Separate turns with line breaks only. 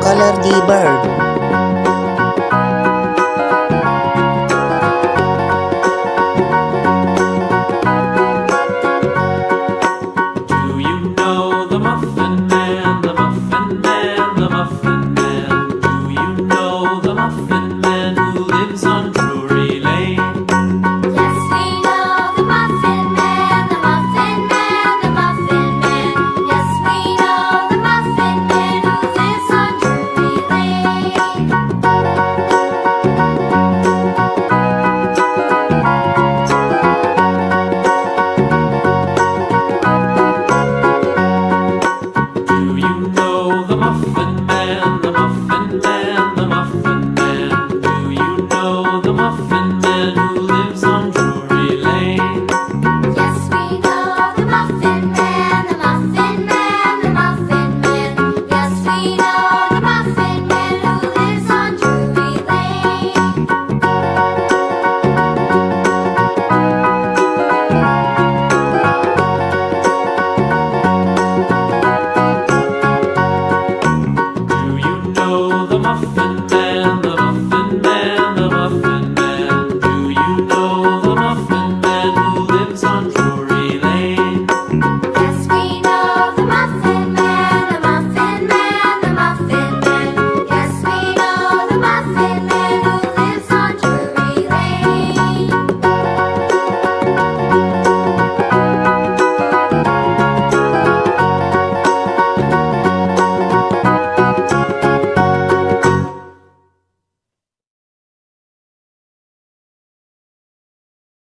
color the bird?
Do you know the Muffin Man, the Muffin Man, the Muffin Man? Do you know the Muffin Man who lives on Drury Lane?
Yes, we know the Muffin Man, the Muffin Man, the Muffin Man. Yes, we know the Muffin Man who lives on Drury Lane.
Do you know the Muffin Man?